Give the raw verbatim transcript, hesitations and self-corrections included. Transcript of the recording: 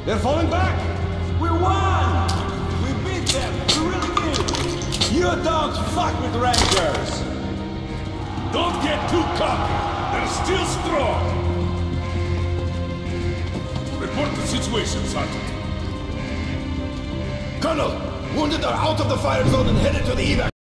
They're falling back! We won! We beat them! We really did! You don't fuck with Rangers! Don't get too cocky! They're still strong! Report the situation, Sergeant. Colonel, wounded are out of the fire zone and headed to the evac.